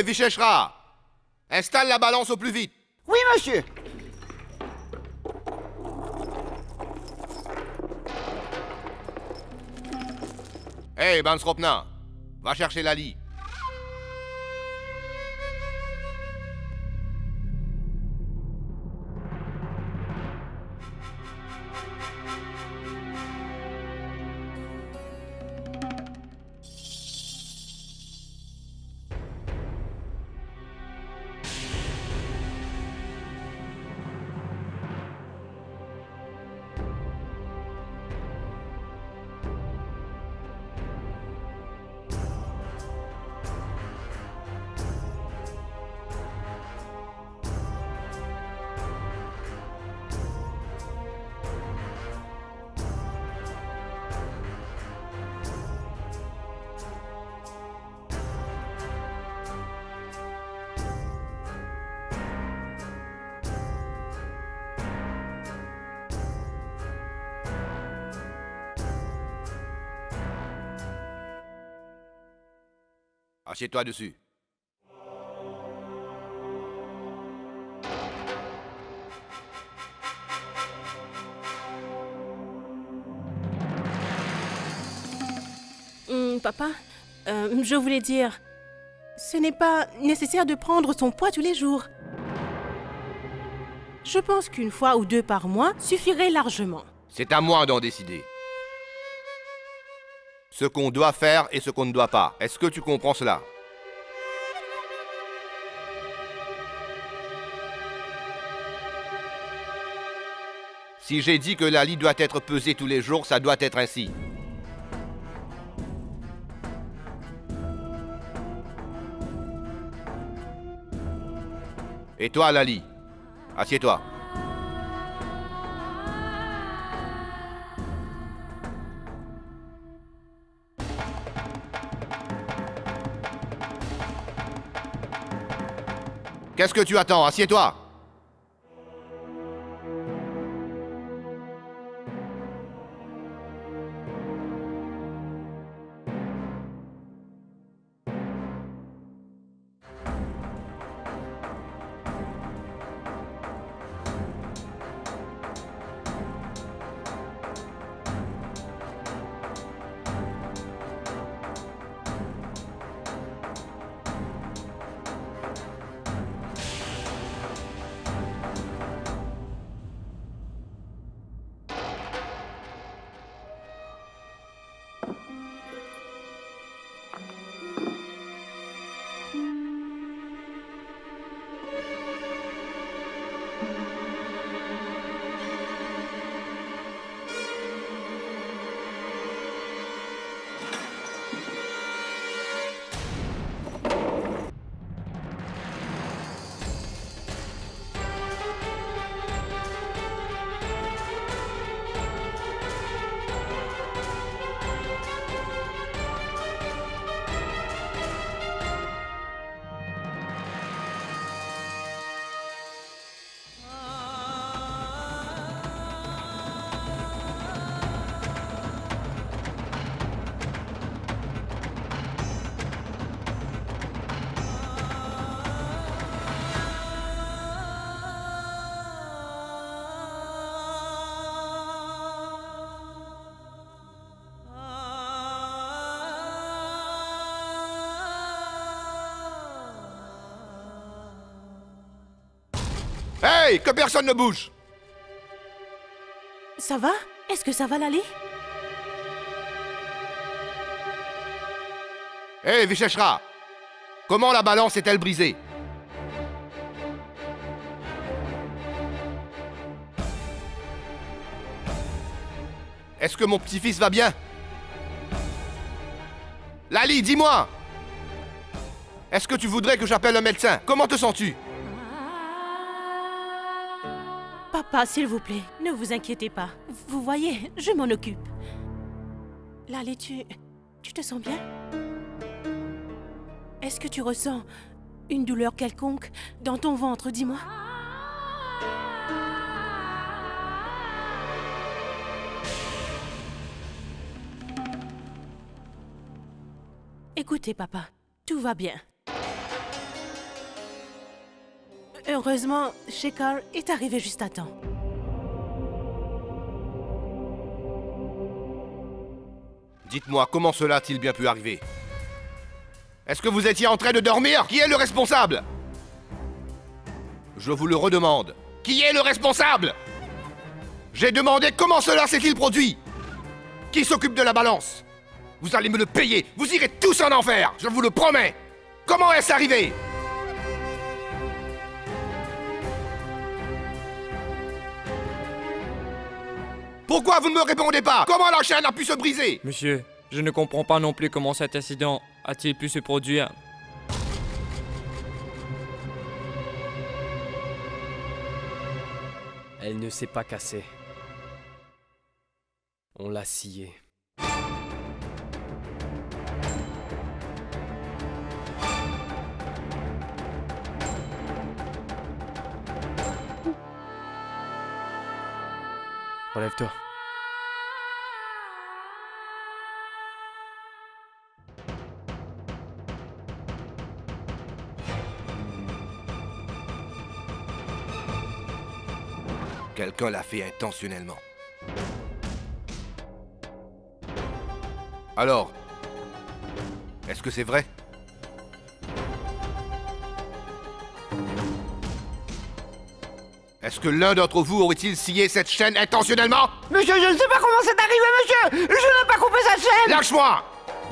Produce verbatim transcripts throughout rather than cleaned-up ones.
Hé, Vichechra! Installe la balance au plus vite. Oui, monsieur. Hé, Bansropna, va chercher Lali. Assieds-toi dessus. Hum, papa, euh, je voulais dire, ce n'est pas nécessaire de prendre son poids tous les jours. Je pense qu'une fois ou deux par mois suffirait largement. C'est à moi d'en décider. Ce qu'on doit faire et ce qu'on ne doit pas. Est-ce que tu comprends cela? Si j'ai dit que Lali doit être pesée tous les jours, ça doit être ainsi. Et toi, Lali, assieds-toi. Qu'est-ce que tu attends? Assieds-toi. Hey, que personne ne bouge! Ça va? Est-ce que ça va, Lali? Hé, hey, Vichechra! Comment la balance est-elle brisée? Est-ce que mon petit-fils va bien? Lali, dis-moi! Est-ce que tu voudrais que j'appelle un médecin? Comment te sens-tu? Papa, s'il vous plaît, ne vous inquiétez pas. Vous voyez, je m'en occupe. Lali, tu... tu te sens bien? Est-ce que tu ressens une douleur quelconque dans ton ventre, dis-moi? Écoutez, papa, tout va bien. Heureusement, Shekhar est arrivé juste à temps. Dites-moi, comment cela a-t-il bien pu arriver? Est-ce que vous étiez en train de dormir? Qui est le responsable? Je vous le redemande. Qui est le responsable? J'ai demandé comment cela s'est-il produit? Qui s'occupe de la balance? Vous allez me le payer. Vous irez tous en enfer, je vous le promets. Comment est-ce arrivé? Pourquoi vous ne me répondez pas? Comment la chaîne a pu se briser? Monsieur, je ne comprends pas non plus comment cet incident a-t-il pu se produire. Elle ne s'est pas cassée. On l'a sciée. Relève-toi. Quelqu'un l'a fait intentionnellement. Alors, est-ce que c'est vrai? Est-ce que l'un d'entre vous aurait-il scié cette chaîne intentionnellement? Monsieur, je ne sais pas comment c'est arrivé, monsieur! Je n'ai pas coupé cette chaîne! Lâche-moi!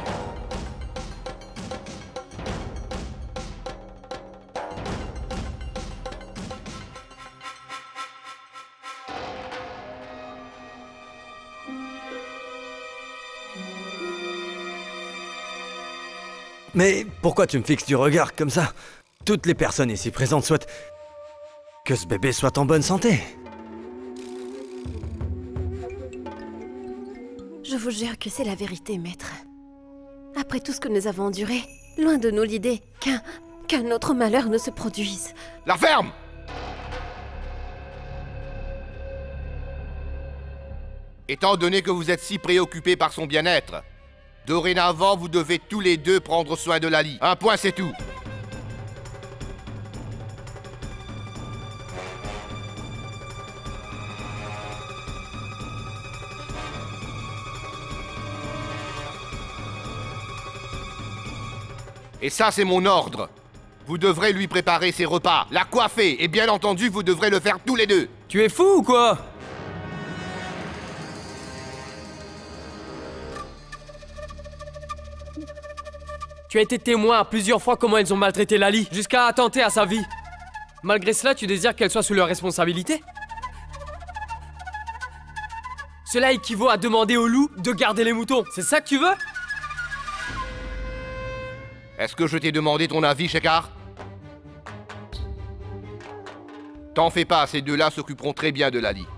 Mais pourquoi tu me fixes du regard comme ça? Toutes les personnes ici présentes souhaitent que ce bébé soit en bonne santé. Je vous jure que c'est la vérité, maître. Après tout ce que nous avons enduré, loin de nous l'idée qu'un qu'un autre malheur ne se produise. La ferme! Étant donné que vous êtes si préoccupés par son bien-être, dorénavant, vous devez tous les deux prendre soin de Lali. Un point, c'est tout. Et ça, c'est mon ordre. Vous devrez lui préparer ses repas, la coiffer, et bien entendu, vous devrez le faire tous les deux. Tu es fou ou quoi? Tu as été témoin à plusieurs fois comment elles ont maltraité Lali, jusqu'à attenter à sa vie. Malgré cela, tu désires qu'elle soit sous leur responsabilité? Cela équivaut à demander au loup de garder les moutons. C'est ça que tu veux? Est-ce que je t'ai demandé ton avis, Shekhar? T'en fais pas, ces deux-là s'occuperont très bien de Lali.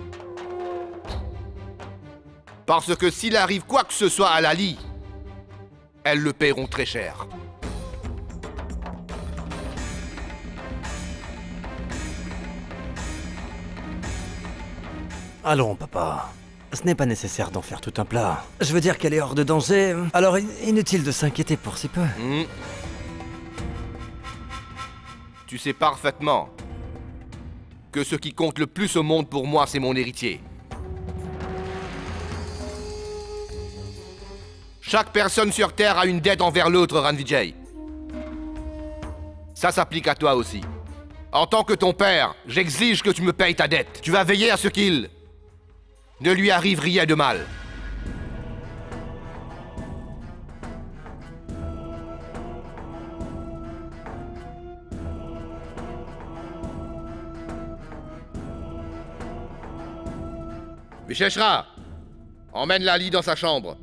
Parce que s'il arrive quoi que ce soit à Lali, elles le paieront très cher. Allons, papa. Ce n'est pas nécessaire d'en faire tout un plat. Je veux dire qu'elle est hors de danger, alors inutile de s'inquiéter pour si peu. Mmh. Tu sais parfaitement que ce qui compte le plus au monde pour moi, c'est mon héritier. Chaque personne sur Terre a une dette envers l'autre, Ranvijay. Ça s'applique à toi aussi. En tant que ton père, j'exige que tu me payes ta dette. Tu vas veiller à ce qu'il ne lui arrive rien de mal. Visheshra, emmène Lali dans sa chambre.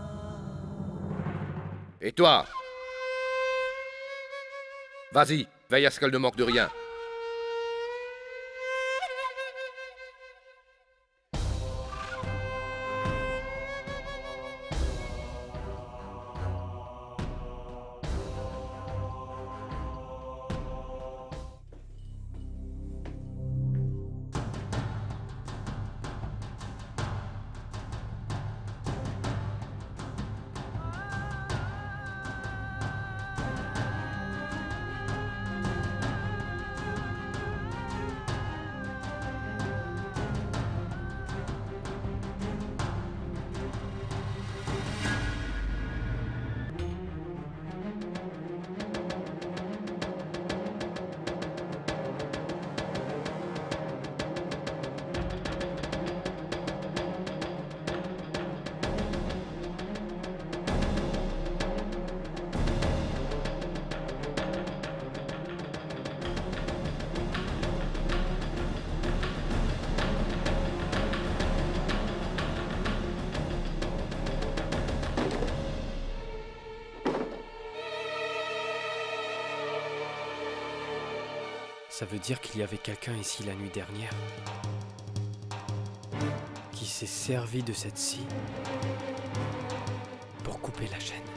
Et toi? Vas-y, Veille à ce qu'elle ne manque de rien. Ça veut dire qu'il y avait quelqu'un ici la nuit dernière qui s'est servi de cette scie pour couper la chaîne.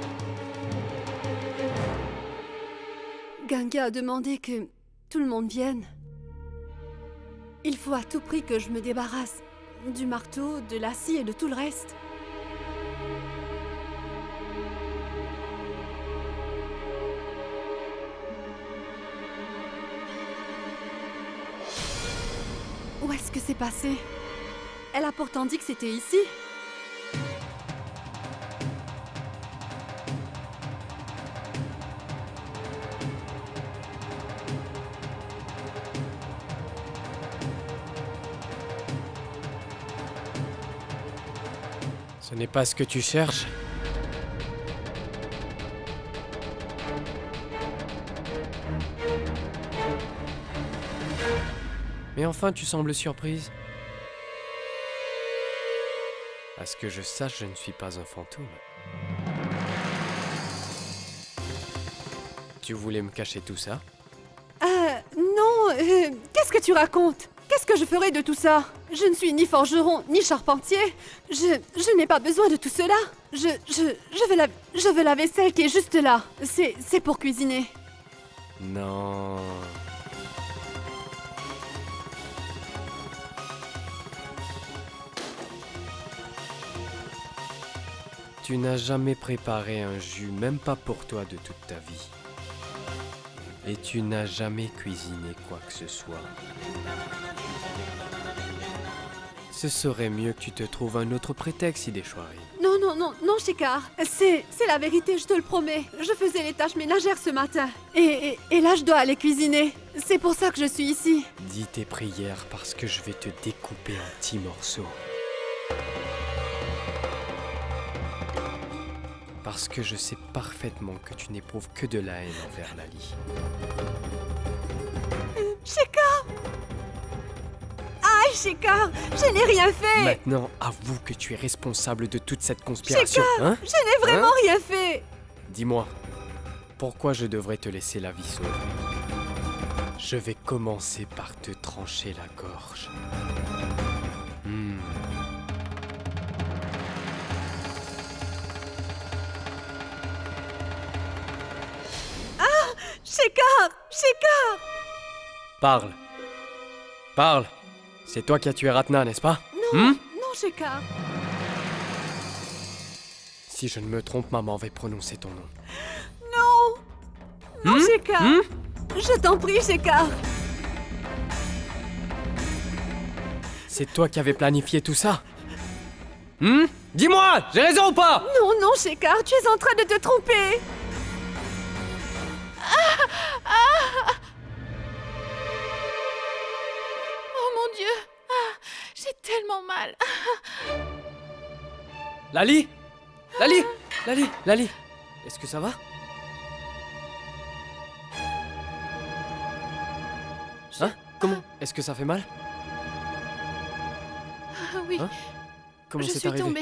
Ganga a demandé que tout le monde vienne. Il faut à tout prix que je me débarrasse du marteau, de la scie et de tout le reste. Où est-ce que c'est passé? Elle a pourtant dit que c'était ici. Ce n'est pas ce que tu cherches. Mais enfin, tu sembles surprise. À ce que je sache, je ne suis pas un fantôme. Tu voulais me cacher tout ça? Euh, non, euh, qu'est-ce que tu racontes? Qu'est-ce que je ferais de tout ça? Je ne suis ni forgeron, ni charpentier. Je, je n'ai pas besoin de tout cela. Je, je, je veux la, je veux la vaisselle qui est juste là. C'est, c'est pour cuisiner. Non... Tu n'as jamais préparé un jus, même pas pour toi de toute ta vie. Et tu n'as jamais cuisiné quoi que ce soit. Ce serait mieux que tu te trouves un autre prétexte, Hideshwari. Non, non, non, non, Shekhar. C'est, c'est la vérité, je te le promets. Je faisais les tâches ménagères ce matin. Et, et, et là, je dois aller cuisiner. C'est pour ça que je suis ici. Dis tes prières parce que je vais te découper en petits morceaux. Parce que je sais parfaitement que tu n'éprouves que de la haine envers Lali. Shekhar! Aïe, Shekhar! Je n'ai rien fait! Maintenant, avoue que tu es responsable de toute cette conspiration, Shekhar, hein? Je n'ai vraiment Hein? rien fait! Dis-moi, pourquoi je devrais te laisser la vie sauve? Je vais commencer par te trancher la gorge. Hmm. Shekhar! Shekhar! Parle. Parle. C'est toi qui as tué Ratna, n'est-ce pas? Non, Hmm? non, Shekhar. Si je ne me trompe, maman va prononcer ton nom. Non! Non, Hmm? Shekhar! Hmm? Je t'en prie, Shekhar! C'est toi qui avais planifié tout ça? Hmm? Dis-moi, j'ai raison ou pas? Non, non, Shekhar, tu es en train de te tromper! Oh mon Dieu! Ah, j'ai tellement mal. Lali? Lali? Lali? Lali? Est-ce que ça va? Hein? Comment? Est-ce que ça fait mal? Ah oui, Hein? Comment je c'est suis arrivé? tombée.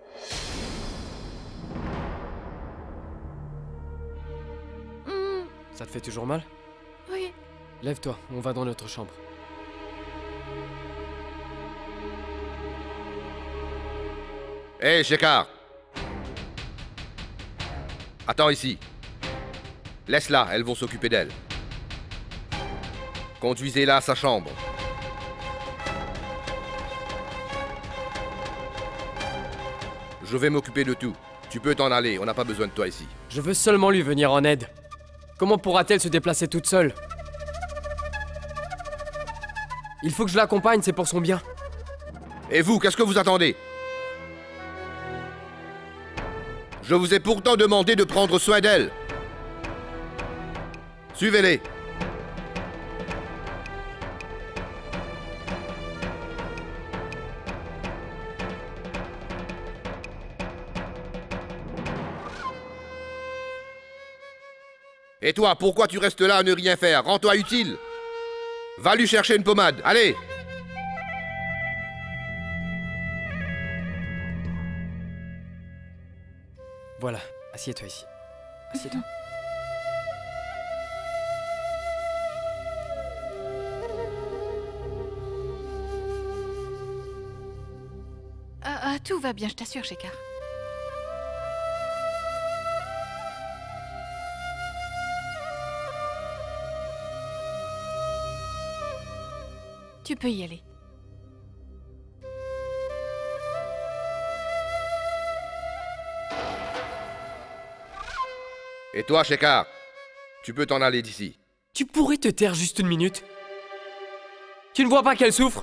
Hmm, Ça te fait toujours mal? Oui. Lève-toi, on va dans notre chambre. Hé, hey, Shekhar! Attends ici. Laisse-la, elles vont s'occuper d'elle. Conduisez-la à sa chambre. Je vais m'occuper de tout. Tu peux t'en aller, on n'a pas besoin de toi ici. Je veux seulement lui venir en aide. Comment pourra-t-elle se déplacer toute seule? Il faut que je l'accompagne, c'est pour son bien. Et vous, qu'est-ce que vous attendez? Je vous ai pourtant demandé de prendre soin d'elle. Suivez-les. Et toi, pourquoi tu restes là à ne rien faire? Rends-toi utile. Va lui chercher une pommade, allez! Voilà, assieds-toi ici. Assieds-toi. Ah, ah, tout va bien, je t'assure, Shekhar. Tu peux y aller. Et toi, Shekhar, tu peux t'en aller d'ici. Tu pourrais te taire juste une minute? Tu ne vois pas qu'elle souffre?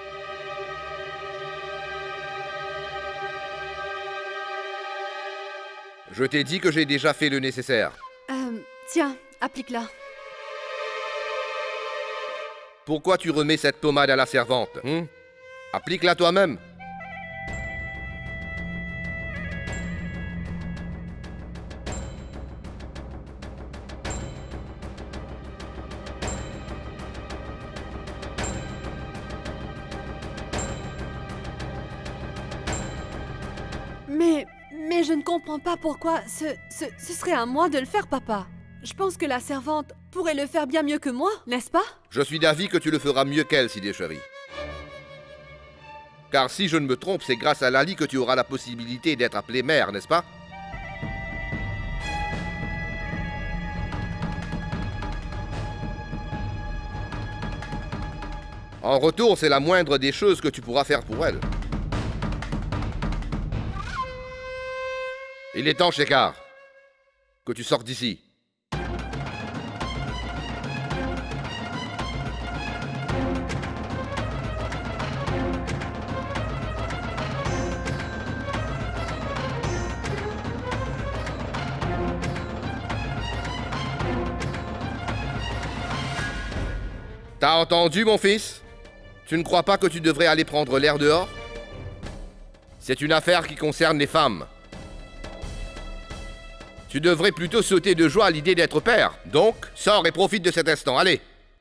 Je t'ai dit que j'ai déjà fait le nécessaire. Euh, tiens, applique-la. Pourquoi tu remets cette pommade à la servante, hein? Applique-la toi-même. Mais... mais je ne comprends pas pourquoi ce, ce, ce serait à moi de le faire, papa. Je pense que la servante pourrait le faire bien mieux que moi, n'est-ce pas? Je suis d'avis que tu le feras mieux qu'elle, Sidé chérie. Car si je ne me trompe, c'est grâce à Lali que tu auras la possibilité d'être appelée mère, n'est-ce pas? En retour, c'est la moindre des choses que tu pourras faire pour elle. Il est temps, Shekhar, que tu sortes d'ici. T'as entendu, mon fils? Tu ne crois pas que tu devrais aller prendre l'air dehors? C'est une affaire qui concerne les femmes. Tu devrais plutôt sauter de joie à l'idée d'être père. Donc, sors et profite de cet instant, allez!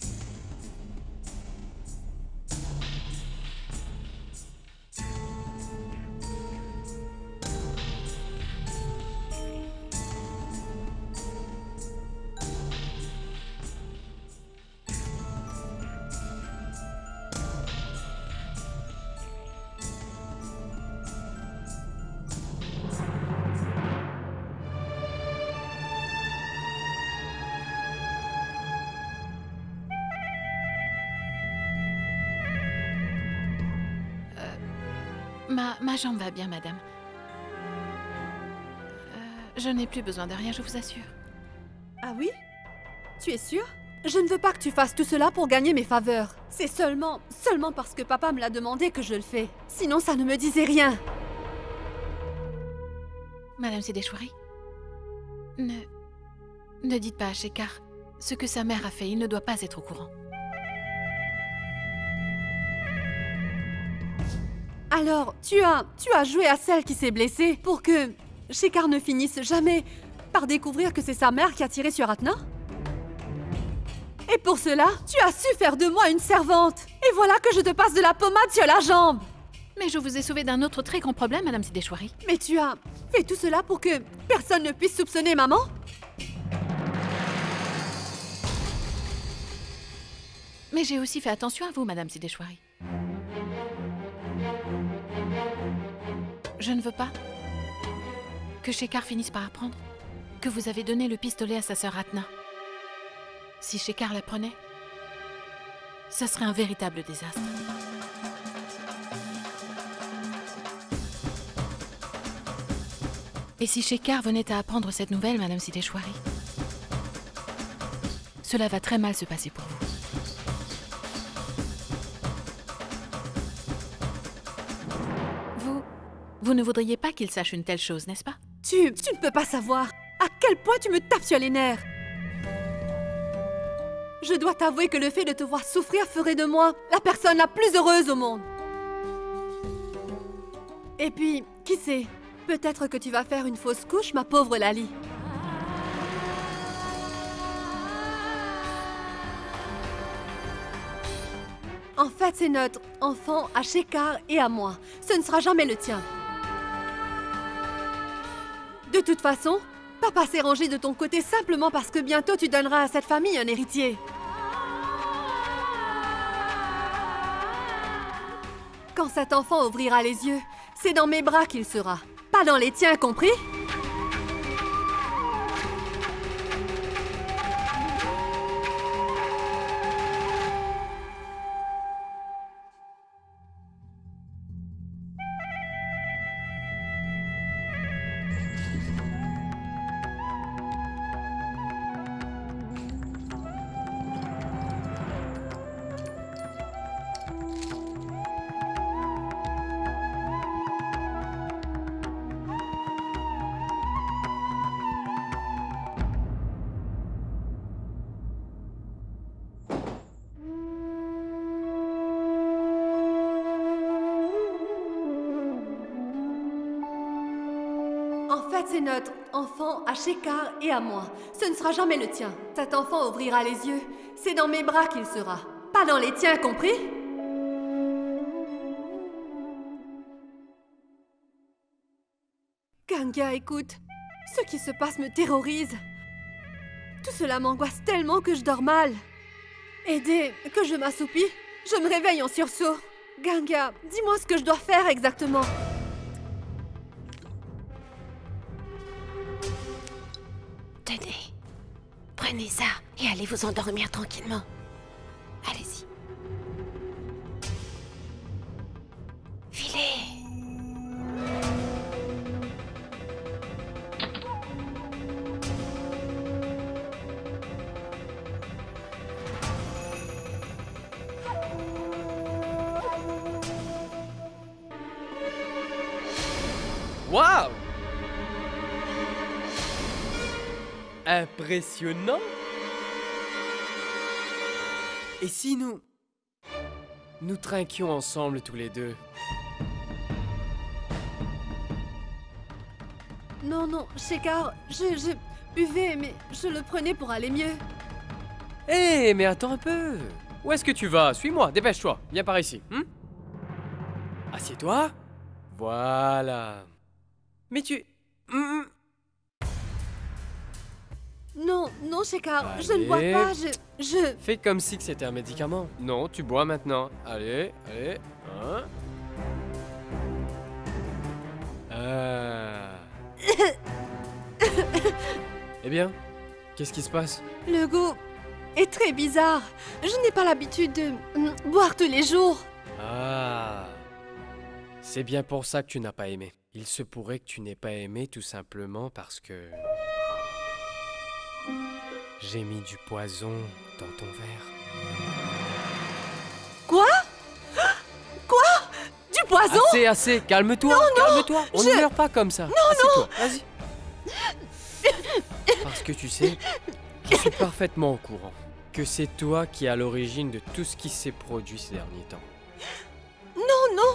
Ma, ma jambe va bien, madame. Euh, je n'ai plus besoin de rien, je vous assure. Ah oui? Tu es sûre? Je ne veux pas que tu fasses tout cela pour gagner mes faveurs. C'est seulement, seulement parce que papa me l'a demandé que je le fais. Sinon, ça ne me disait rien. Madame Sideshwari, ne... ne dites pas à Shekhar ce que sa mère a fait. Il ne doit pas être au courant. Alors, tu as, tu as joué à celle qui s'est blessée pour que Shekhar ne finisse jamais par découvrir que c'est sa mère qui a tiré sur Atna? Et pour cela, tu as su faire de moi une servante. Et voilà que je te passe de la pommade sur la jambe. Mais je vous ai sauvé d'un autre très grand problème, Madame Sideshwari. Mais tu as fait tout cela pour que personne ne puisse soupçonner maman? Mais j'ai aussi fait attention à vous, Madame Sideshwari. Je ne veux pas que Shekhar finisse par apprendre que vous avez donné le pistolet à sa sœur Ratna. Si Shekhar l'apprenait, ce serait un véritable désastre. Et si Shekhar venait à apprendre cette nouvelle, Madame Sideshwari, cela va très mal se passer pour vous. Vous, vous ne voudriez pas qu'il sache une telle chose, n'est-ce pas? Tu, tu ne peux pas savoir à quel point tu me tapes sur les nerfs. Je dois t'avouer que le fait de te voir souffrir ferait de moi la personne la plus heureuse au monde. Et puis, qui sait, peut-être que tu vas faire une fausse couche, ma pauvre Lali. En fait, c'est notre enfant à Shekhar et à moi. Ce ne sera jamais le tien. De toute façon, papa s'est rangé de ton côté simplement parce que bientôt tu donneras à cette famille un héritier. Quand cet enfant ouvrira les yeux, c'est dans mes bras qu'il sera. Pas dans les tiens, compris? En fait, c'est notre enfant à Shekhar et à moi. Ce ne sera jamais le tien. Cet enfant ouvrira les yeux. C'est dans mes bras qu'il sera. Pas dans les tiens, compris? Ganga, écoute. Ce qui se passe me terrorise. Tout cela m'angoisse tellement que je dors mal. Et dès que je m'assoupis, je me réveille en sursaut. Ganga, dis-moi ce que je dois faire exactement. Tenez, prenez ça et allez vous endormir tranquillement. Allez-y. Filez. Waouh! Impressionnant! Et si nous... nous trinquions ensemble tous les deux? Non, non, Shekhar, je, je buvais, mais je le prenais pour aller mieux. Hé, hey, mais attends un peu! Où est-ce que tu vas? Suis-moi, dépêche-toi, viens par ici. Hm? Assieds-toi. Voilà. Mais tu... Mm. Non, non, Shekhar, Allez. je ne bois pas, je... je... Fais comme si que c'était un médicament. Non, tu bois maintenant. Allez, allez. Hein? Ah. Eh bien, qu'est-ce qui se passe? Le goût est très bizarre. Je n'ai pas l'habitude de mm, boire tous les jours. Ah. C'est bien pour ça que tu n'as pas aimé. Il se pourrait que tu n'aies pas aimé tout simplement parce que... j'ai mis du poison dans ton verre. Quoi? Quoi? Du poison? Assez, assez, calme-toi, calme-toi. On je- ne meurt pas comme ça. Non, Assieds-toi, vas-y. Parce que tu sais, je suis parfaitement au courant que c'est toi qui es à l'origine de tout ce qui s'est produit ces derniers temps. Non, non.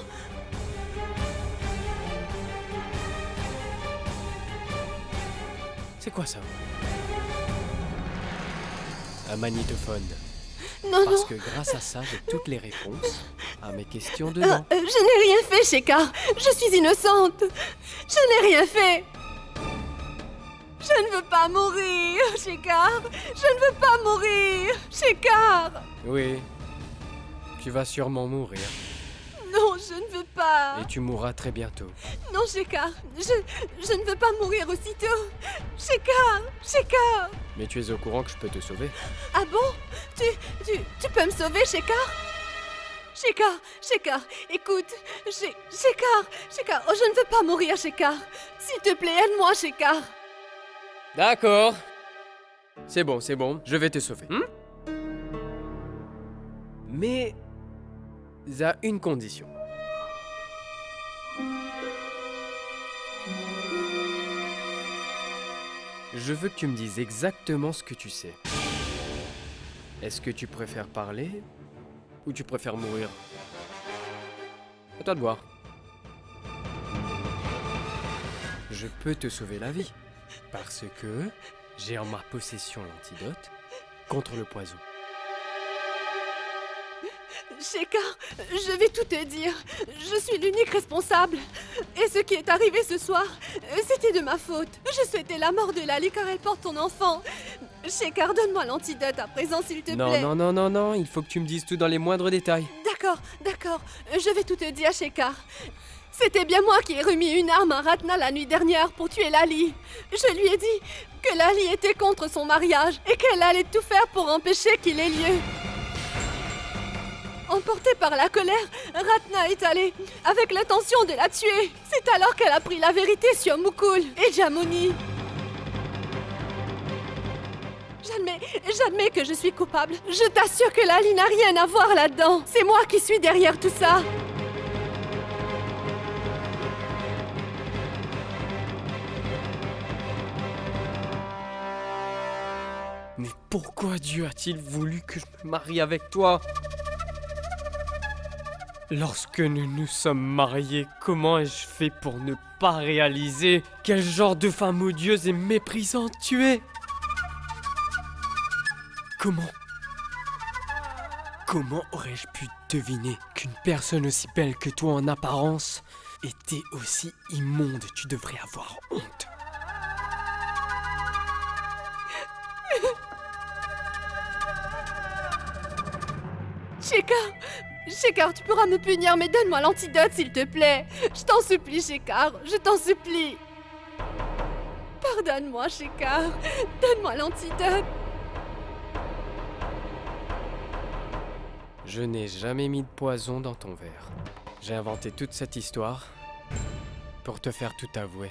C'est quoi ça? Un magnétophone. Non, Parce non. que grâce à ça, j'ai toutes les réponses à mes questions Euh, dedans. euh, je n'ai rien fait, Shekhar. Je suis innocente. Je n'ai rien fait. Je ne veux pas mourir, Shekhar. Je ne veux pas mourir, Shekhar. Oui, Tu vas sûrement mourir. Non, je ne veux pas. Et tu mourras très bientôt. Non, Shekhar, je, je ne veux pas mourir aussitôt. Shekhar, Shekhar. Mais tu es au courant que je peux te sauver? Ah bon? Tu, tu, tu peux me sauver, Shekhar? Shekhar, Shekhar, écoute, She- Shekhar, Shekhar, oh, je ne veux pas mourir, Shekhar. S'il te plaît, aide-moi, Shekhar. D'accord. C'est bon, c'est bon, je vais te sauver. Hmm? Mais à une condition. Je veux que tu me dises exactement ce que tu sais. Est-ce que tu préfères parler ou tu préfères mourir? À toi de voir. Je peux te sauver la vie parce que j'ai en ma possession l'antidote contre le poison. Shekhar, je vais tout te dire. Je suis l'unique responsable. Et ce qui est arrivé ce soir, c'était de ma faute. Je souhaitais la mort de Lali car elle porte ton enfant. Shekhar, donne-moi l'antidote à présent, s'il te Non, plaît. non, non, non, non, il faut que tu me dises tout dans les moindres détails. D'accord, d'accord. Je vais tout te dire, Shekhar. C'était bien moi qui ai remis une arme à Ratna la nuit dernière pour tuer Lali. Je lui ai dit que Lali était contre son mariage et qu'elle allait tout faire pour empêcher qu'il ait lieu. Emportée par la colère, Ratna est allée avec l'intention de la tuer. C'est alors qu'elle a pris la vérité sur Mukul et Jamuni. J'admets, j'admets que je suis coupable. Je t'assure que Lali n'a rien à voir là-dedans. C'est moi qui suis derrière tout ça. Mais pourquoi Dieu a-t-il voulu que je me marie avec toi? Lorsque nous nous sommes mariés, comment ai-je fait pour ne pas réaliser quel genre de femme odieuse et méprisante tu es? Comment Comment aurais-je pu deviner qu'une personne aussi belle que toi en apparence était aussi immonde? Tu devrais avoir honte. Shekhar, Shekhar, tu pourras me punir, mais donne-moi l'antidote, s'il te plaît. Je t'en supplie, Shekhar, je t'en supplie. Pardonne-moi, Shekhar. Donne-moi l'antidote. Je n'ai jamais mis de poison dans ton verre. J'ai inventé toute cette histoire pour te faire tout avouer.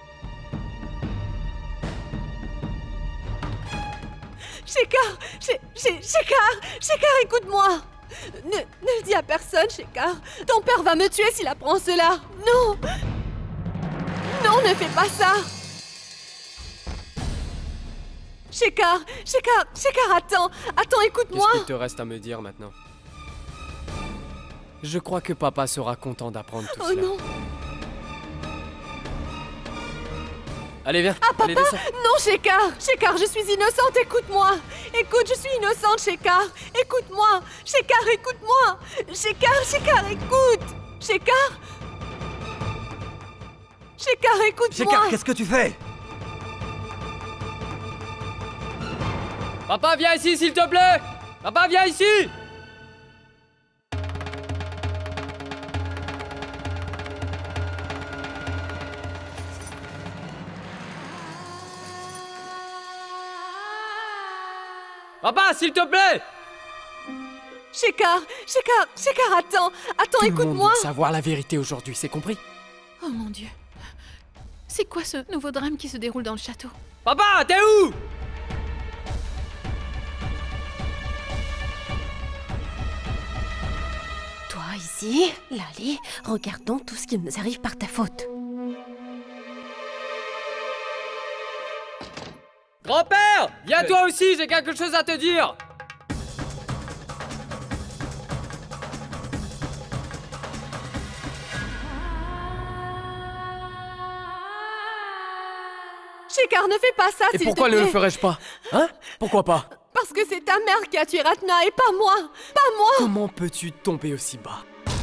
Shekhar, She- She- Shekhar, Shekhar, écoute-moi. Ne, ne le dis à personne, Shekhar. Ton père va me tuer s'il apprend cela. Non. Non, ne fais pas ça. Shekhar, Shekhar, Shekhar, attends. Attends, écoute-moi. Qu'est-ce qu'il te reste à me dire maintenant? Je crois que papa sera content d'apprendre tout Oh cela. non. Allez, viens. Ah, Allez, papa! descends. Non, Shekhar! Shekhar, je suis innocente, écoute-moi! Écoute, je suis innocente, Shekhar! Écoute-moi! Shekhar, écoute-moi! Shekhar, Shekhar, écoute! Shekhar! Shekhar, écoute-moi! Shekhar, qu'est-ce que tu fais? Papa, viens ici, s'il te plaît! Papa, viens ici! Papa, s'il te plaît! Shekhar, Shekhar, Shekhar, attends! Attends, Tout le monde écoute-moi! doit savoir la vérité aujourd'hui, c'est compris? Oh mon Dieu. C'est quoi ce nouveau drame qui se déroule dans le château? Papa, t'es où? Toi ici, Lali, regardons tout ce qui nous arrive par ta faute. Grand-père! Viens toi aussi, j'ai quelque chose à te dire! Shekhar, ne fais pas ça, Et s'il te pourquoi plaît! ne le ferais-je pas? Hein? Pourquoi pas? Parce que c'est ta mère qui a tué Ratna et pas moi! Pas moi! Comment peux-tu tomber aussi bas?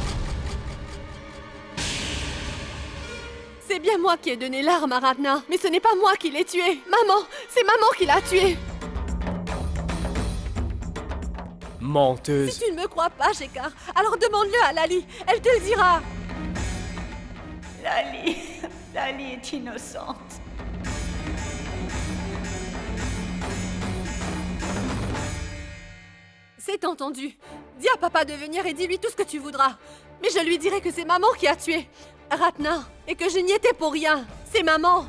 C'est bien moi qui ai donné l'arme à Ratna, mais ce n'est pas moi qui l'ai tué. Maman, c'est maman qui l'a tué. Menteuse. Si tu ne me crois pas, Shekar, alors demande-le à Lali. Elle te le dira. Lali... Lali est innocente. C'est entendu. Dis à papa de venir et dis-lui tout ce que tu voudras. Mais je lui dirai que c'est maman qui a tué Ratna et que je n'y étais pour rien. C'est maman.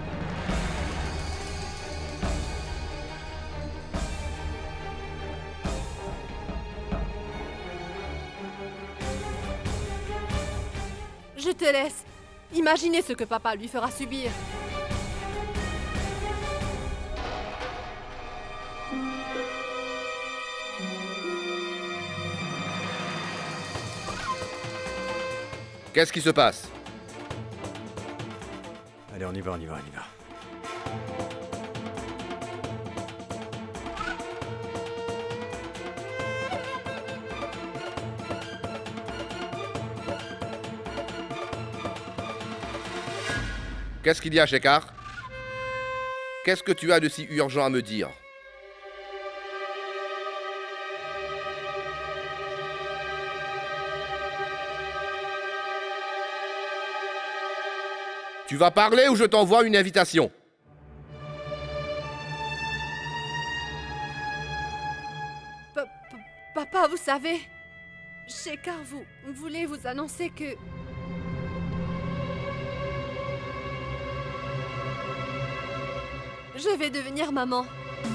Je te laisse. Imaginez ce que papa lui fera subir. Qu'est-ce qui se passe? Allez, on y va, on y va, on y va. Qu'est-ce qu'il y a, Shekar? Qu'est-ce que tu as de si urgent à me dire? Tu vas parler ou je t'envoie une invitation? Pa- pa- Papa, vous savez, Shekar vous voulez vous annoncer que... Je vais devenir maman.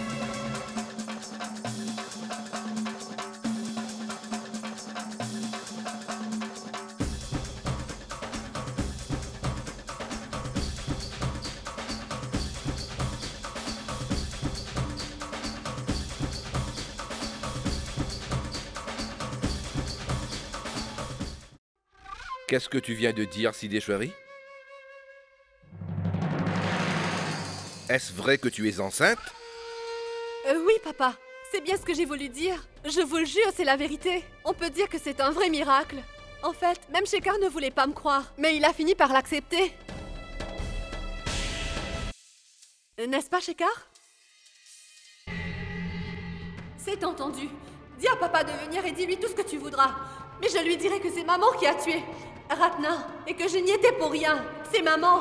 Qu'est-ce que tu viens de dire, Sideshwari? Est-ce vrai que tu es enceinte? Euh, oui, papa. C'est bien ce que j'ai voulu dire. Je vous le jure, c'est la vérité. On peut dire que c'est un vrai miracle. En fait, même Shekar ne voulait pas me croire, mais il a fini par l'accepter. N'est-ce pas, Shekar? C'est entendu. Dis à papa de venir et dis-lui tout ce que tu voudras. Mais je lui dirai que c'est maman qui a tué Ratna et que je n'y étais pour rien. C'est maman.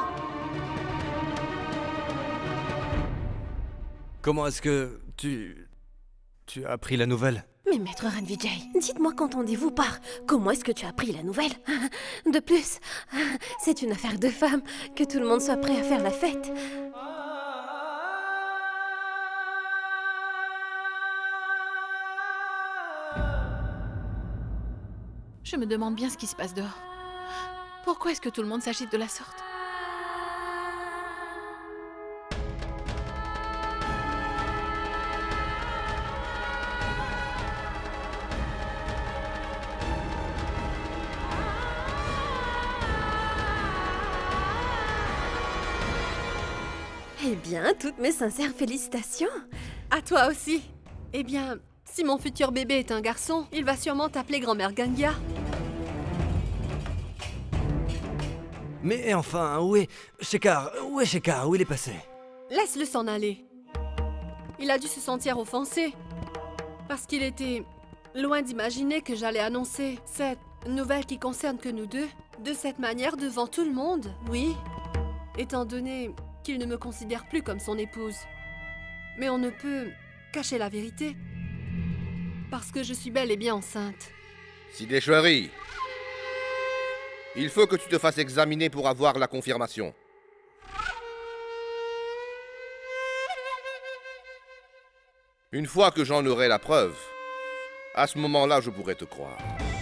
Comment est-ce que tu... tu as appris la nouvelle? Mais maître Ranvijay, dites-moi qu'entendez-vous par comment est-ce que tu as appris la nouvelle? De plus, c'est une affaire de femme, que tout le monde soit prêt à faire la fête. Je me demande bien ce qui se passe dehors. Pourquoi est-ce que tout le monde s'agite de la sorte? Eh bien, toutes mes sincères félicitations. À toi aussi. Eh bien, si mon futur bébé est un garçon, il va sûrement t'appeler grand-mère Gangia. Mais enfin, où est... Shekar, où est Shekar? Où il est passé? Laisse-le s'en aller. Il a dû se sentir offensé. Parce qu'il était loin d'imaginer que j'allais annoncer cette nouvelle qui concerne que nous deux, de cette manière devant tout le monde, oui. Étant donné qu'il ne me considère plus comme son épouse. Mais on ne peut cacher la vérité. Parce que je suis bel et bien enceinte. Sideshwari, il faut que tu te fasses examiner pour avoir la confirmation. Une fois que j'en aurai la preuve, à ce moment-là, je pourrai te croire.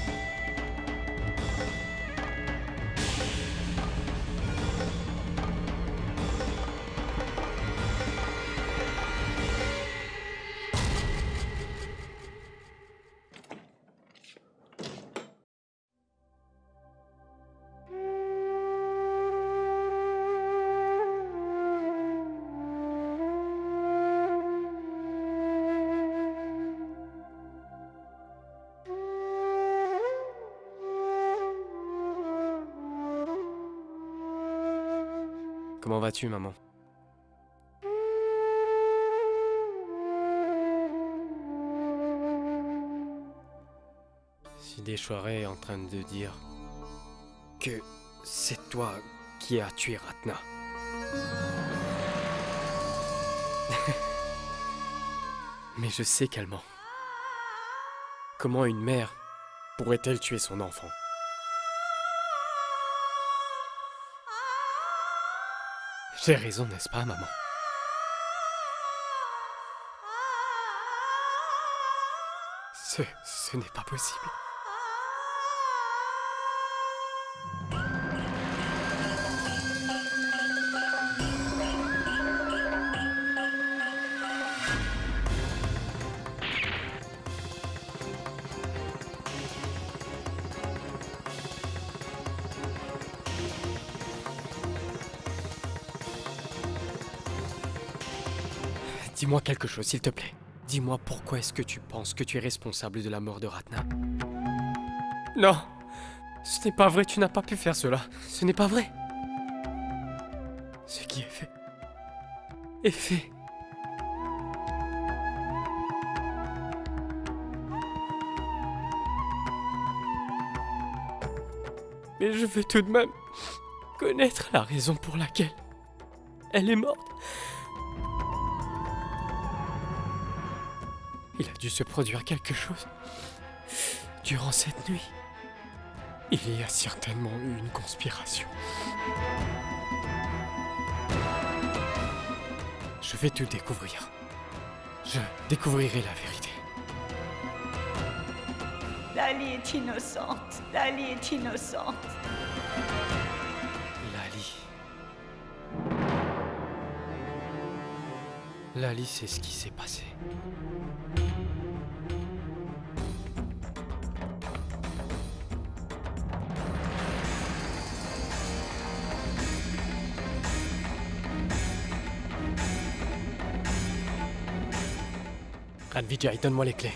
Comment vas-tu, maman? déchoirais en train de dire que c'est toi qui as tué Ratna. Mais je sais qu'elle ment. Comment une mère pourrait-elle tuer son enfant? J'ai raison, n'est-ce pas, maman? Ce, ce n'est pas possible. Dis-moi quelque chose, s'il te plaît. Dis-moi pourquoi est-ce que tu penses que tu es responsable de la mort de Ratna? Non, ce n'est pas vrai, tu n'as pas pu faire cela. Ce n'est pas vrai. Ce qui est fait est fait. Mais je veux tout de même connaître la raison pour laquelle elle est morte. Il a dû se produire quelque chose durant cette nuit. Il y a certainement eu une conspiration. Je vais tout découvrir. Je découvrirai la vérité. Lali est innocente. Lali est innocente. Lali. Lali, c'est ce qui s'est passé. Ranvijay, donne-moi les clés.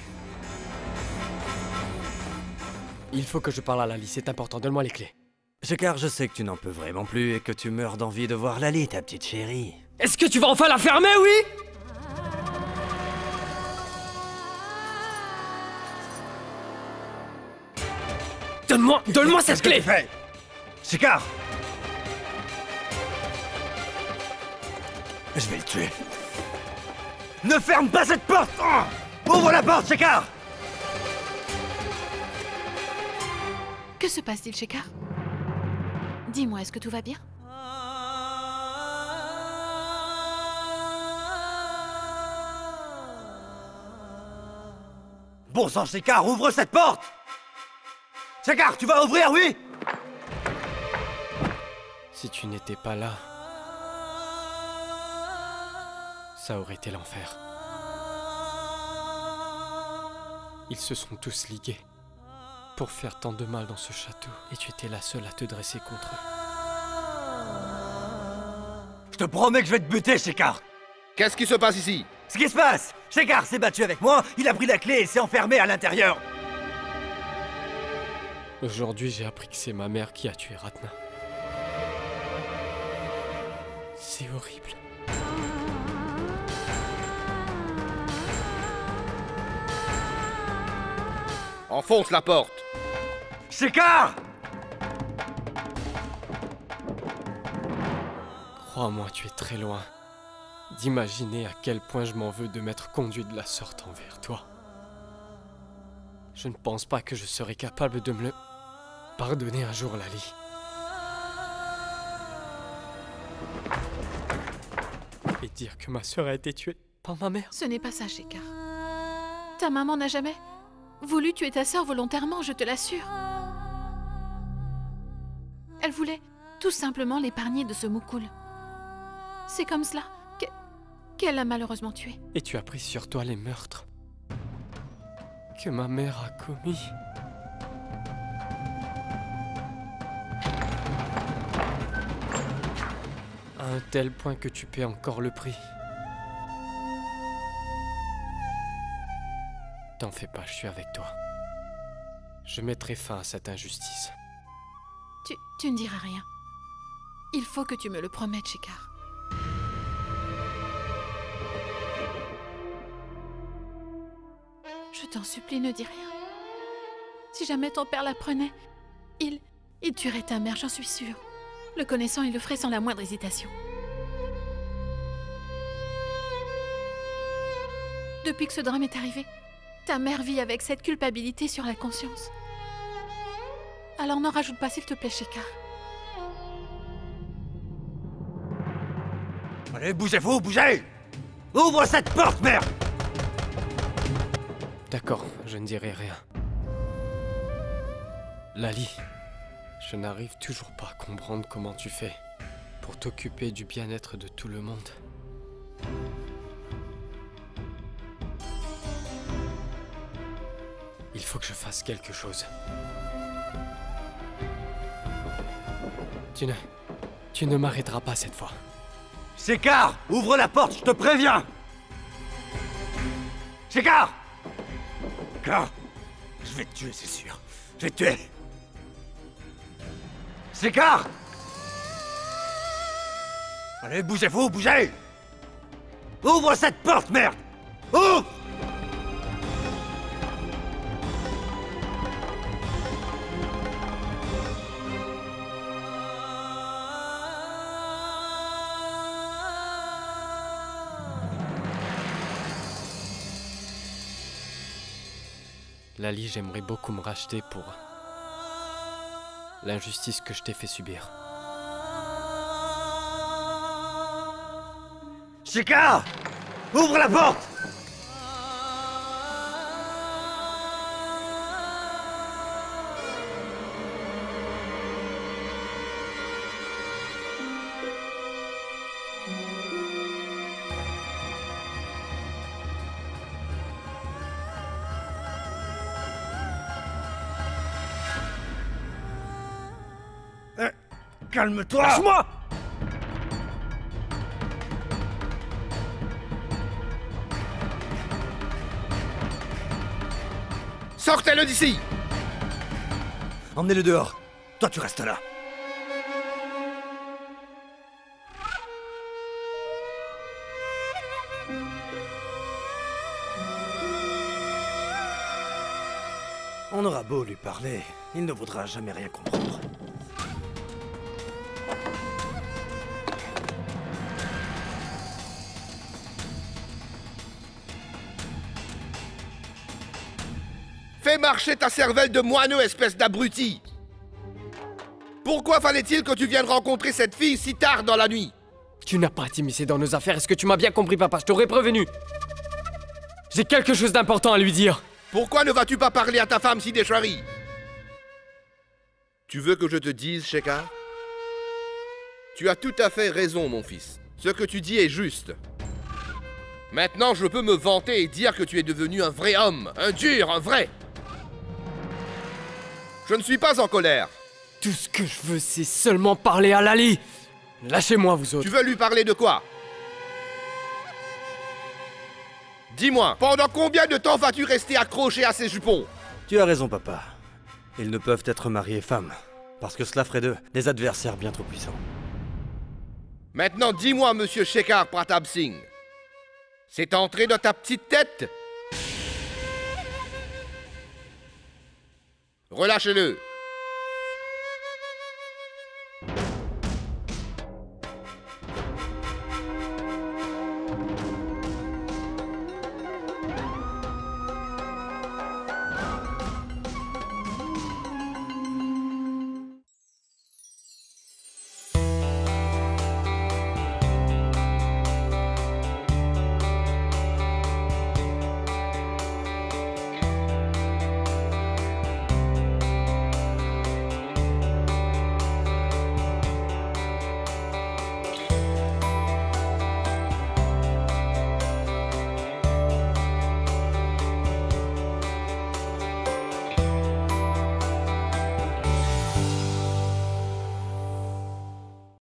Il faut que je parle à Lali, c'est important, donne-moi les clés. Shekhar, je sais que tu n'en peux vraiment plus et que tu meurs d'envie de voir Lali, ta petite chérie. Est-ce que tu vas enfin la fermer, oui? Donne-moi, donne-moi cette clé! Qu'est-ce que tu fais? Shekhar! Je vais le tuer. Ne ferme pas cette porte! Oh, ouvre la porte, Shekhar! Que se passe-t-il, Shekhar? Dis-moi, est-ce que tout va bien? Bon sang, Shekhar, ouvre cette porte! Shekhar, tu vas ouvrir, oui? Si tu n'étais pas là, ça aurait été l'enfer. Ils se sont tous ligués pour faire tant de mal dans ce château, et tu étais la seule à te dresser contre eux. Je te promets que je vais te buter, Shekhar! Qu'est-ce qui se passe ici? Ce qui se passe! Shekhar s'est battu avec moi, il a pris la clé et s'est enfermé à l'intérieur! Aujourd'hui, j'ai appris que c'est ma mère qui a tué Ratna. C'est horrible. Enfonce la porte! Shekhar! Crois-moi, tu es très loin d'imaginer à quel point je m'en veux de m'être conduit de la sorte envers toi. Je ne pense pas que je serai capable de me le pardonner un jour, Lali. Et dire que ma sœur a été tuée par ma mère. Ce n'est pas ça, Shekhar. Ta maman n'a jamais voulu tuer ta sœur volontairement, je te l'assure. Elle voulait tout simplement l'épargner de ce Mukul. C'est comme cela que- qu'elle l'a malheureusement tué. Et tu as pris sur toi les meurtres que ma mère a commis. À un tel point que tu paies encore le prix. T'en fais pas, je suis avec toi. Je mettrai fin à cette injustice. Tu, tu ne diras rien. Il faut que tu me le promettes, Shekhar. Je t'en supplie, ne dis rien. Si jamais ton père l'apprenait, il... il tuerait ta mère, j'en suis sûre. Le connaissant, il le ferait sans la moindre hésitation. Depuis que ce drame est arrivé, ta mère vit avec cette culpabilité sur la conscience. Alors n'en rajoute pas, s'il te plaît, Shekhar. Allez, bougez-vous, bougez! Ouvre cette porte, merde! D'accord, je ne dirai rien. Lali, je n'arrive toujours pas à comprendre comment tu fais pour t'occuper du bien-être de tout le monde. Il faut que je fasse quelque chose. Tu ne... Tu ne m'arrêteras pas cette fois. Shekhar, ouvre la porte, je te préviens! Shekhar! Shekhar! Je vais te tuer, c'est sûr. Je vais te tuer. Shekhar! Allez, bougez-vous, bougez! Ouvre cette porte, merde! Ouvre! Lali, j'aimerais beaucoup me racheter pour l'injustice que je t'ai fait subir. Shekhar! Ouvre la porte! Euh, calme-toi! Lâche-moi! Sortez-le d'ici! Emmenez-le dehors. Toi, tu restes là. On aura beau lui parler, il ne voudra jamais rien comprendre. Fais marcher ta cervelle de moineau, espèce d'abruti! Pourquoi fallait-il que tu viennes rencontrer cette fille si tard dans la nuit? Tu n'as pas à t'immiscer dans nos affaires, est-ce que tu m'as bien compris, papa? Je t'aurais prévenu. J'ai quelque chose d'important à lui dire. Pourquoi ne vas-tu pas parler à ta femme, Sideshwari? Tu veux que je te dise, Shekhar? Tu as tout à fait raison, mon fils. Ce que tu dis est juste. Maintenant, je peux me vanter et dire que tu es devenu un vrai homme, un dur, un vrai. Je ne suis pas en colère. Tout ce que je veux, c'est seulement parler à Lali. Lâchez-moi, vous autres. Tu veux lui parler de quoi? Dis-moi, pendant combien de temps vas-tu rester accroché à ces jupons? Tu as raison, papa. Ils ne peuvent être mari et femme, parce que cela ferait d'eux des adversaires bien trop puissants. Maintenant, dis-moi, monsieur Shekhar Pratap Singh, c'est entré dans ta petite tête? Relâchez-le.